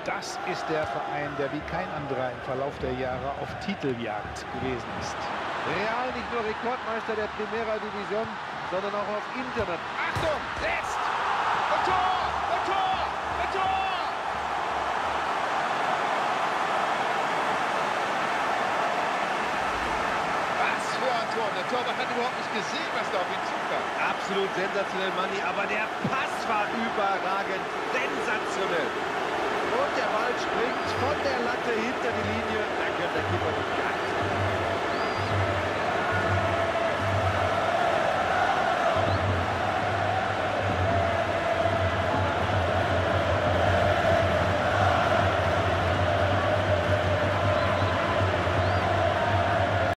Das ist der Verein, der wie kein anderer im Verlauf der Jahre auf Titeljagd gewesen ist. Real nicht nur Rekordmeister der Primera Division, sondern auch auf Internet. Achtung, jetzt! Und Tor! Und Tor! Und Tor! Was für ein Tor! Der Torwart hat überhaupt nicht gesehen, was da auf ihn zukam. Absolut sensationell, Manni, aber der Pass war überragend. Sensationell. Und der Ball springt von der Latte hinter die Linie. Da könnte der Keeper nicht gar nichts machen.